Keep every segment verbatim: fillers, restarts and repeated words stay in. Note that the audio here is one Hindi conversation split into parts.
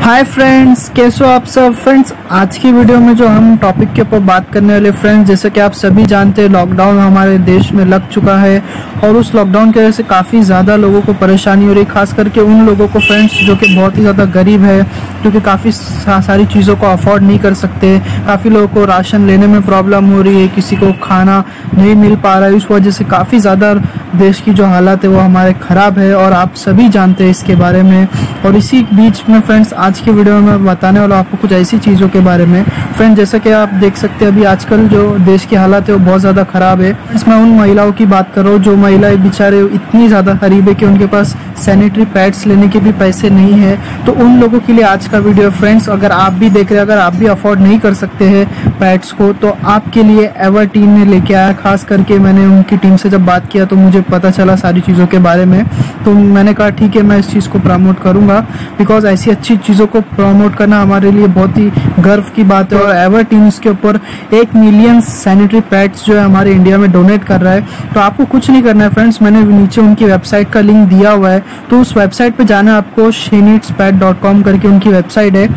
हाय फ्रेंड्स, कैसे हो आप सब। फ्रेंड्स, आज की वीडियो में जो हम टॉपिक के ऊपर बात करने वाले फ्रेंड्स, जैसे कि आप सभी जानते हैं लॉकडाउन हमारे देश में लग चुका है और उस लॉकडाउन की वजह से काफ़ी ज़्यादा लोगों को परेशानी हो रही है, खास करके उन लोगों को फ्रेंड्स जो कि बहुत ही ज़्यादा गरीब है, क्योंकि काफ़ी सारी चीज़ों को अफोर्ड नहीं कर सकते। काफ़ी लोगों को राशन लेने में प्रॉब्लम हो रही है, किसी को खाना नहीं मिल पा रहा है। इस वजह से काफ़ी ज़्यादा देश की जो हालत है वो हमारे ख़राब है और आप सभी जानते हैं इसके बारे में। और इसी बीच में फ्रेंड्स आज की वीडियो में मैं बताने वाला हूँ आपको कुछ ऐसी चीज़ों के बारे में। फ्रेंड, जैसा कि आप देख सकते हैं अभी आजकल जो देश की हालत है वो बहुत ज़्यादा ख़राब है। मैं उन महिलाओं की बात कर रहा हूँ जो महिलाएं बेचारे इतनी ज़्यादा गरीब है कि उनके पास सैनिटरी पैड्स लेने के भी पैसे नहीं है। तो उन लोगों के लिए आज का वीडियो फ्रेंड्स। अगर आप भी देख रहे हैं, अगर आप भी अफोर्ड नहीं कर सकते हैं पैड्स को, तो आपके लिए एवर टीम ने लेके आया। खास करके मैंने उनकी टीम से जब बात किया तो मुझे पता चला सारी चीज़ों के बारे में, तो मैंने कहा ठीक है मैं इस चीज़ को प्रमोट करूँगा, बिकॉज ऐसी अच्छी चीज़ों को प्रमोट करना हमारे लिए बहुत ही गर्व की बात है। और एवर टीम इसके ऊपर एक मिलियन सैनिटरी पैड्स जो है हमारे इंडिया में डोनेट कर रहा है। तो आपको कुछ नहीं करना है फ्रेंड्स, मैंने नीचे उनकी वेबसाइट का लिंक दिया हुआ है, तो उस वेबसाइट पे जाना है आपको। She needs pad dot com करके उनकी वेबसाइट है।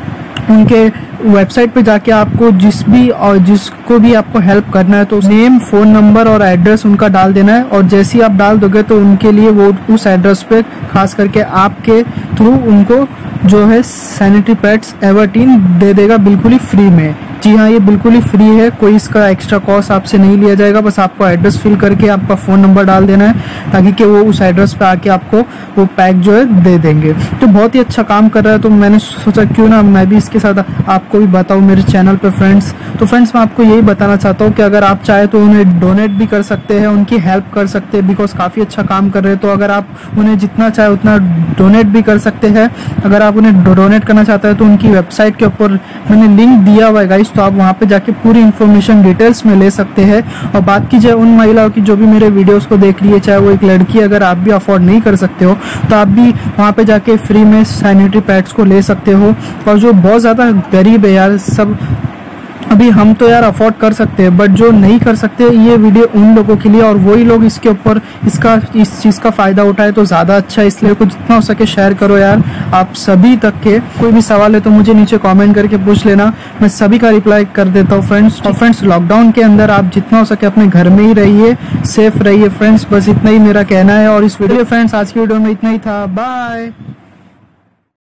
उनके वेबसाइट पे जाके आपको जिस भी और जिसको भी आपको हेल्प करना है तो नेम, फोन नंबर और एड्रेस उनका डाल देना है। और जैसे ही आप डाल दोगे तो उनके लिए वो उस एड्रेस पे खास करके आपके थ्रू उनको जो है सैनिटरी पैड्स एवर टीम दे देगा बिल्कुल ही फ्री में। जी हाँ, ये बिल्कुल ही फ्री है, कोई इसका एक्स्ट्रा कॉस्ट आपसे नहीं लिया जाएगा। बस आपको एड्रेस फिल करके आपका फ़ोन नंबर डाल देना है ताकि कि वो उस एड्रेस पे आके आपको वो पैक जो है दे देंगे। तो बहुत ही अच्छा काम कर रहा है, तो मैंने सोचा क्यों ना मैं भी इसके साथ आपको भी बताऊँ मेरे चैनल पे फ्रेंड्स। तो फ्रेंड्स, मैं आपको यही बताना चाहता हूँ कि अगर आप चाहे तो उन्हें डोनेट भी कर सकते हैं, उनकी हेल्प कर सकते हैं, बिकॉज काफ़ी अच्छा काम कर रहे हैं। तो अगर आप उन्हें जितना चाहे उतना डोनेट भी कर सकते हैं। अगर आप उन्हें डोनेट करना चाहते हैं तो उनकी वेबसाइट के ऊपर मैंने लिंक दिया हुआ है गाइस, तो आप वहाँ पे जाके पूरी इन्फॉर्मेशन डिटेल्स में ले सकते हैं। और बात की जाए उन महिलाओं की जो भी मेरे वीडियोस को देख रही है, चाहे वो एक लड़की, अगर आप भी अफोर्ड नहीं कर सकते हो तो आप भी वहाँ पे जाके फ्री में सैनिटरी पैड्स को ले सकते हो। और जो बहुत ज़्यादा गरीब है यार, सब अभी हम तो यार अफोर्ड कर सकते हैं, बट जो नहीं कर सकते ये वीडियो उन लोगों के लिए, और वही लोग इसके ऊपर इसका इस चीज़ का फ़ायदा उठाए तो ज़्यादा अच्छा है। इसलिए कुछ जितना हो सके शेयर करो यार आप सभी तक के। कोई भी सवाल है तो मुझे नीचे कमेंट करके पूछ लेना, मैं सभी का रिप्लाई कर देता हूँ फ्रेंड्स। और फ्रेंड्स, लॉकडाउन के अंदर आप जितना हो सके अपने घर में ही रहिए, सेफ रहिए फ्रेंड्स, बस इतना ही मेरा कहना है। और इस वीडियो फ्रेंड्स आज की वीडियो में इतना ही था। बाय।